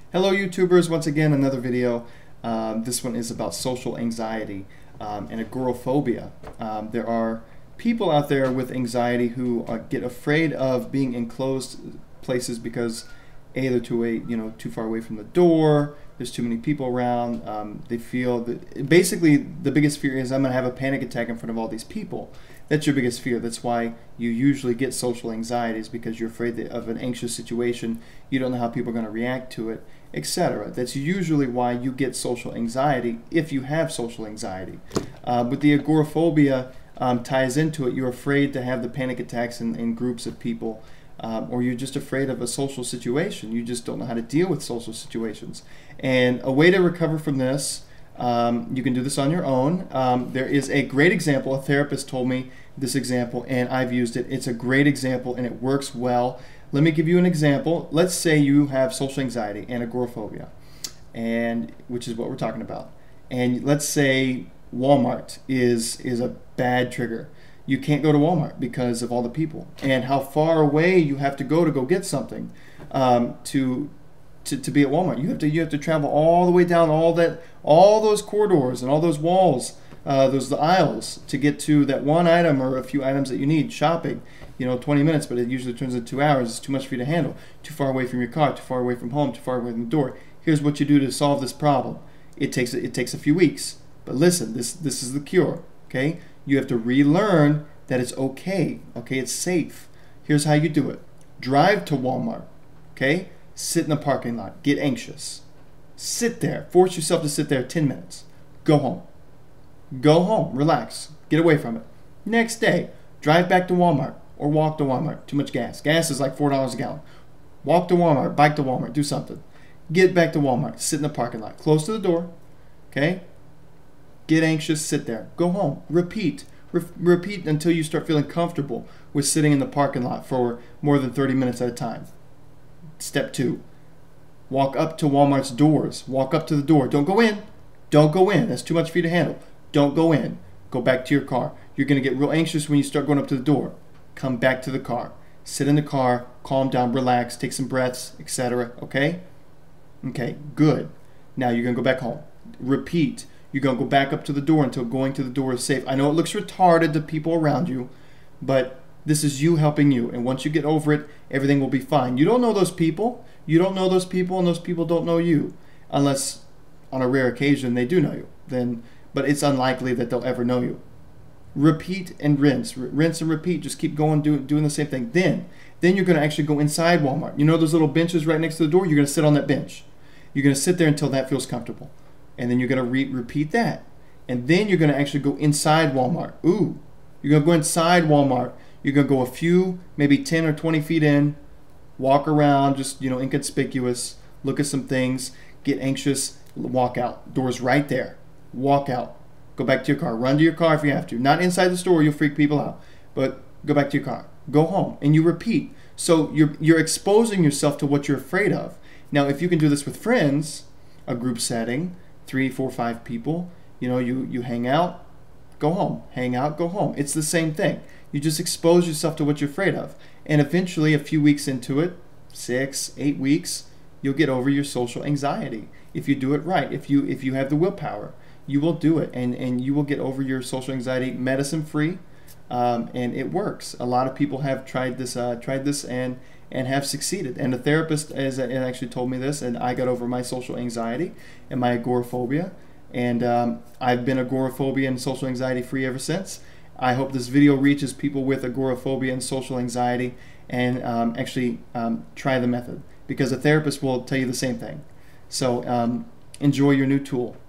Hello YouTubers, once again another video. This one is about social anxiety and agoraphobia. There are people out there with anxiety who get afraid of being in closed places because they're too far away from the door, there's too many people around, they feel that basically the biggest fear is I'm going to have a panic attack in front of all these people. That's your biggest fear. That's why you usually get social anxiety, is because you're afraid of an anxious situation. You don't know how people are going to react to it, etc. That's usually why you get social anxiety if you have social anxiety. But the agoraphobia ties into it. You're afraid to have the panic attacks in groups of people, or you're just afraid of a social situation. You just don't know how to deal with social situations. And a way to recover from this, you can do this on your own. There is a great example. A therapist told me this example and I've used it. It's a great example and it works well. Let me give you an example. Let's say you have social anxiety and agoraphobia, and which is what we're talking about. And let's say Walmart is a bad trigger. You can't go to Walmart because of all the people and how far away you have to go get something to be at Walmart. You have to travel all the way down all those corridors and all those walls, the aisles, to get to that one item or a few items that you need. Shopping, 20 minutes, but it usually turns into 2 hours. It's too much for you to handle. Too far away from your car, too far away from home, too far away from the door. Here's what you do to solve this problem. It takes a few weeks, but listen, this is the cure. Okay, you have to relearn that it's okay. Okay, it's safe. Here's how you do it. Drive to Walmart. Okay. Sit in the parking lot. Get anxious. Sit there. Force yourself to sit there 10 minutes. Go home. Go home. Relax. Get away from it. Next day, drive back to Walmart or walk to Walmart. Too much gas. Gas is like $4 a gallon. Walk to Walmart. Bike to Walmart. Do something. Get back to Walmart. Sit in the parking lot. Close to the door. Okay? Get anxious. Sit there. Go home. Repeat. Repeat until you start feeling comfortable with sitting in the parking lot for more than 30 minutes at a time. Step 2, walk up to Walmart's doors. Walk up to the door. Don't go in. Don't go in. That's too much for you to handle. Don't go in. Go back to your car. You're going to get real anxious when you start going up to the door. Come back to the car. Sit in the car. Calm down. Relax. Take some breaths, etc. Okay? Okay, good. Now you're going to go back home. Repeat. You're going to go back up to the door until going to the door is safe. I know it looks retarded to people around you, but this is you helping you, and once you get over it, everything will be fine. You don't know those people. You don't know those people, and those people don't know you, unless on a rare occasion they do know you. But it's unlikely that they'll ever know you. Repeat and rinse. Rinse and repeat. Just keep going, doing the same thing. Then you're going to actually go inside Walmart. You know those little benches right next to the door? You're going to sit on that bench. You're going to sit there until that feels comfortable. And then you're going to repeat that. And then you're going to actually go inside Walmart. Ooh, you're going to go inside Walmart. You're going to go a few, maybe 10 or 20 feet in, walk around, just, inconspicuous, look at some things, get anxious, walk out. Door's right there. Walk out. Go back to your car. Run to your car if you have to. Not inside the store, you'll freak people out. But go back to your car. Go home. And you repeat. So you're exposing yourself to what you're afraid of. Now, if you can do this with friends, a group setting, 3, 4, 5 people, you hang out, go home. Hang out, go home. It's the same thing. You just expose yourself to what you're afraid of. And eventually, a few weeks into it, 6, 8 weeks, you'll get over your social anxiety. If you do it right, if you have the willpower, you will do it. And you will get over your social anxiety medicine-free. And it works. A lot of people have tried this and have succeeded. And the therapist actually told me this, and I got over my social anxiety and my agoraphobia. And I've been agoraphobia and social anxiety free ever since. I hope this video reaches people with agoraphobia and social anxiety and actually try the method, because a therapist will tell you the same thing. So enjoy your new tool.